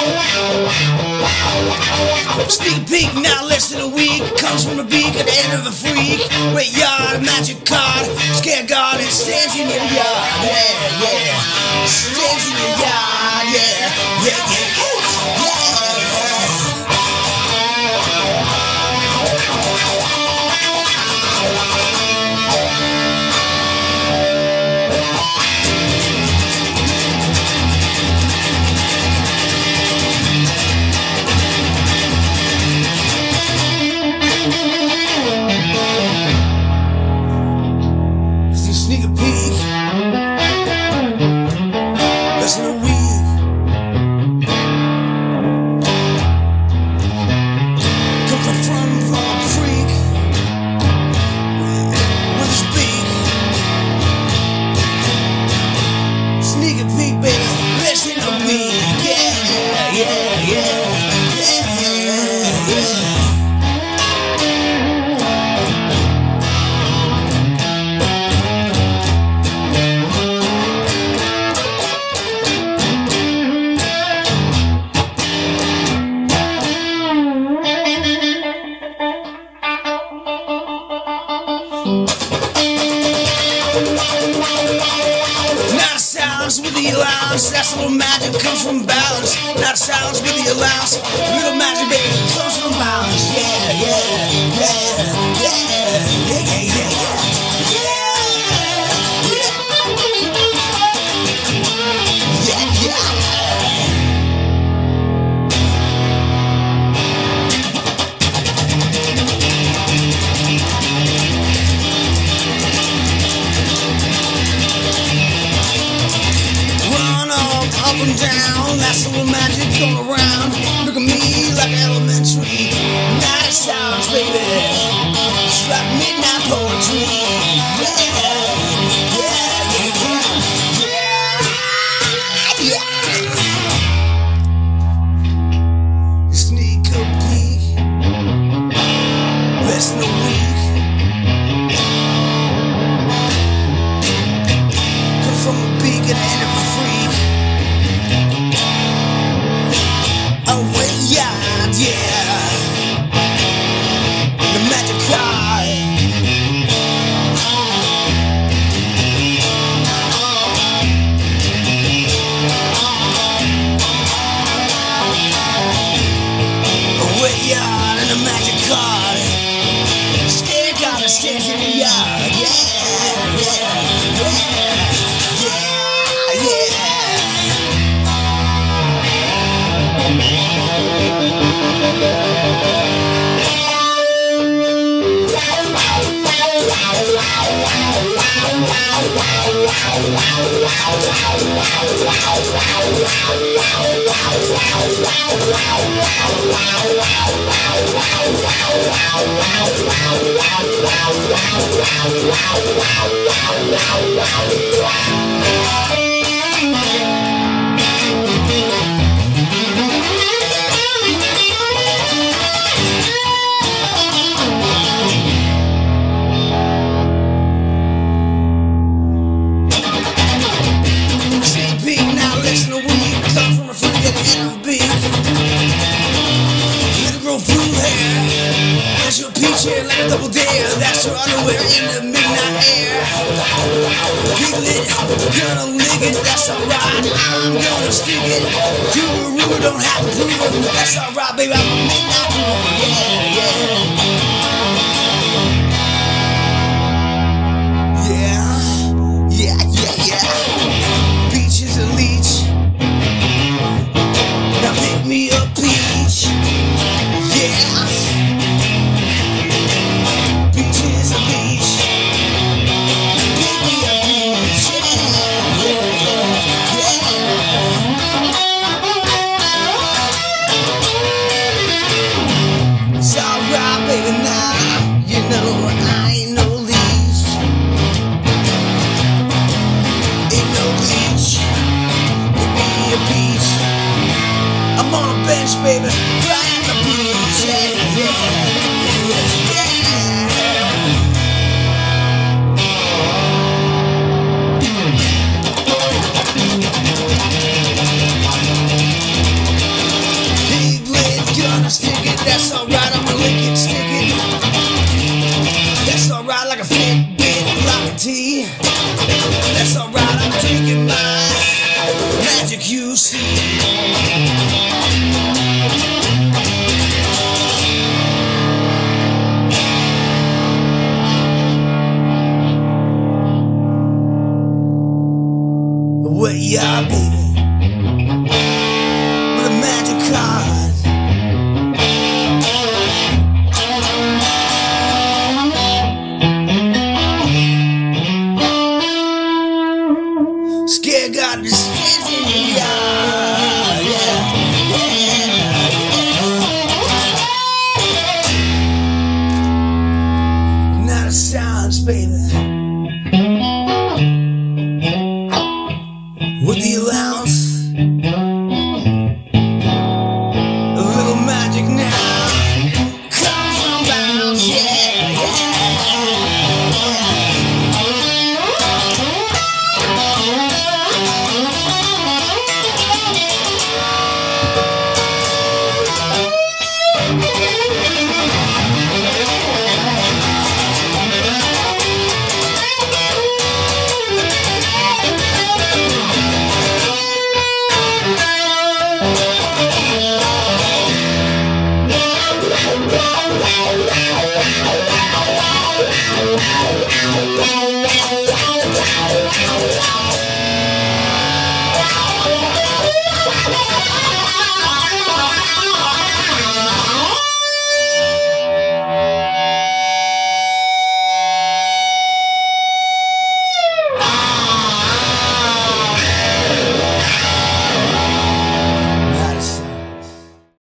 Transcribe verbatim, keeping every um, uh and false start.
Sneak peek, now less than a week. Comes from a beak at the end of a freak. Wait yard, a magic card. Scare guard, it stands in your yard. Yeah, yeah. Stands in your yard. Yeah, yeah, yeah. Sneak a peek, less than a week. Comes from front from a freak with his beak. Sneak a peek, baby, less than a week. Yeah, yeah, yeah, yeah, yeah. Not a silence with the allowance. That's a little magic comes from balance. Not a silence with the allowance. Little magic, baby, comes from balance. Yeah, yeah, yeah, yeah, yeah, yeah, yeah. Up and down, that's a little magic going around. Look at me like elementary. Night sounds, baby. It's like midnight poetry. Yeah, yeah, yeah, yeah, yeah. Sneak a peek, less than a week. Come from a beak and end up a freak. Yeah, the magic card. Away yard and the magic card. Scare guard stands in the yard. Yeah, yeah, yeah, yeah, yeah. Chair like a double dare, that's her underwear in the midnight air. Piglet, gonna lick it, that's alright, I'm gonna stick it. You a rumor, don't have to prove it, that's alright, baby, I'm a midnight rumor. Yeah, yeah. Yeah, yeah, yeah, yeah. Peach is a leech. Now pick me up, peach. Yeah. Baby, ride the blues, yeah, yeah, yeah. Bye.